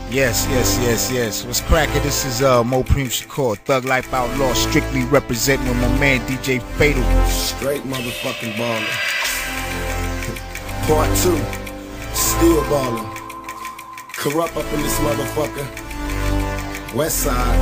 Yes. What's cracking? This is Mo Preem Shakur, Thug Life Outlaw, strictly representing with my man DJ Fatal. Straight motherfucking baller. Part 2, still ballin'. Corrupt up in this motherfucker. West side.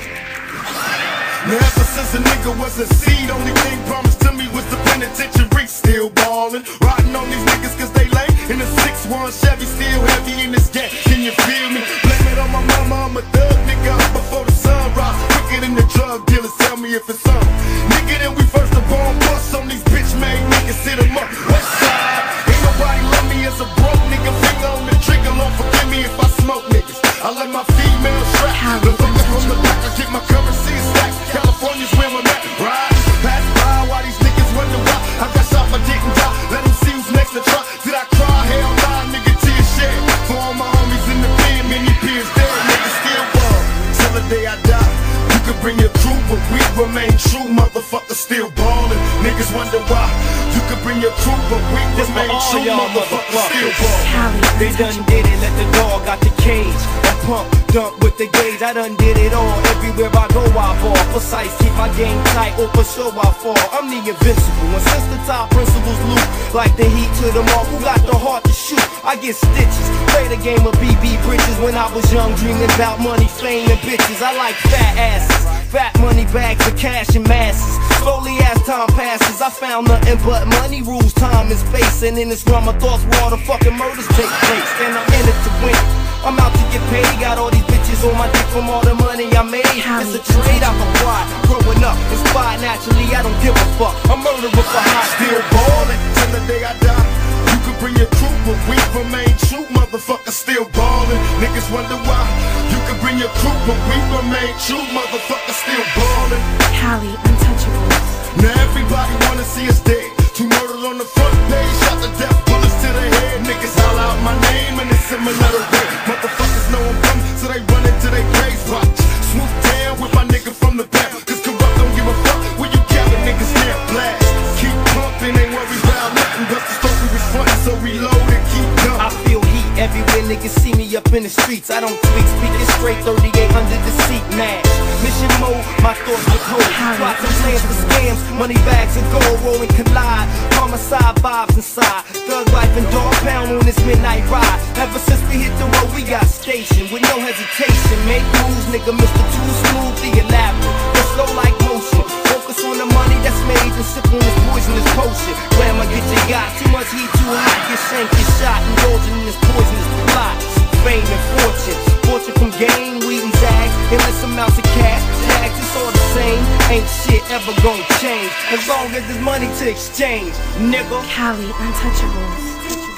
Now ever since a nigga was a seed, only thing promised to me was the penitentiary. Still ballin', riding on these niggas cause they lay in the 6-1 Chevy, still heavy in this gap. Can you feel me? Blame it on my mama, I'm a thug nigga up before the sun rise. Quicker than the drug dealers, tell me if it's on. Nigga, then we first the bomb bust on these bitch made niggas, hit 'em up. West side, ain't nobody love me as a broke nigga. Finger on the trigger, Lord forgive me if I smoke niggas. I let my female strap, the fucker from the back, I get my currency stacked. California's where I'm at, right? Pass by while these niggas wonder why I got shot but didn't die. Let them see who's next to try. Did I cry? Hell nah, nigga, tears shed. For all my homies in the pen, many peers dead. Niggas still ball till the day I die. You could bring your crew, but we remain true. Motherfuckers still ballin'. Niggas wonder why. You could bring your crew, but we remain true. Motherfuckers still ballin'. They done did it, let the dog out the cage. And pump, dump with the gauge. I done did it all. Everywhere I go, I ball. Precise, keep my game tight, or for sure I fall. I'm the invincible, and since the top principles loot, like the heat to the mark, who got the heart to shoot? I get stitches, play the game of BB bridges. When I was young, dreaming about money, fame, and bitches. I like fat asses, fat money bags of cash and masses. Slowly as time passes, I found nothing but money rules, time and space. And in this realm of thoughts where all the fucking murders take place. And I'm in it to win, I'm out to get paid. Got all these bitches on my dick from all the money I made. It's a trade out the pride, growing up, inspired naturally, I don't give a fuck. I'm murderer for high. Still ballin' till the day I die. You could bring your crew, but we remain true. Motherfuckers still ballin'. Niggas wonder why. You could bring your crew, but we remain true. Motherfuckers still ballin'. Cali Untouchables. Now everybody wanna see us dead. 2 murders on the front page, shot to death, bullets to the head. Niggas holler out my name in a similar way. Motherfuckers know I'm coming, so they run into their graves. Watch, swoop down with my nigga from the back. Cause corrupt don't give a fuck when you gather niggas can't blast. Keep pumping, ain't worried about nothing. But the story we was frontin', so reload and keep going. I feel heat everywhere niggas see me up in the streets. I don't tweak, speaking straight, 38 under the seat, mash. Mission mode, my thoughts with hope. Plots and plans for scams, money bags and gold rolling collide. Homicide vibes inside, thug life and dog pound on this midnight ride. Ever since we hit the road, we got stationed with no hesitation. Make moves, nigga, Mr. Too Smooth, the elaborate. The slow like motion, focus on the money that's made and sip on this poisonous potion. Grandma get you got, too much heat, too hot, get shanked, get shot, indulging in this poisonous plot. Fame and fortune, fortune from game, weed and zags, endless amounts of cash, tags, it's all the same. Ain't shit ever gonna change as long as there's money to exchange, nigga. Cali Untouchables.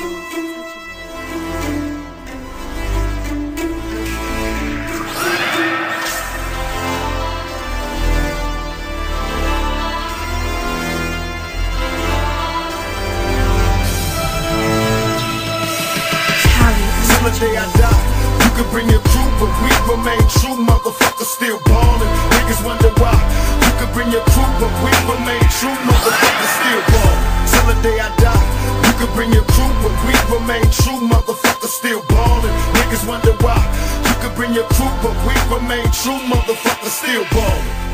Till the day I die, you could bring your crew, but we remain true. Motherfuckers still ballin'. Niggas wonder why. You could bring your crew, but we remain true. Motherfuckers still ballin'. Till the day I die, you could bring your crew, but we remain true. Motherfuckers still ballin'. Niggas wonder why. You could bring your crew, but we remain true. Motherfuckers still ballin'.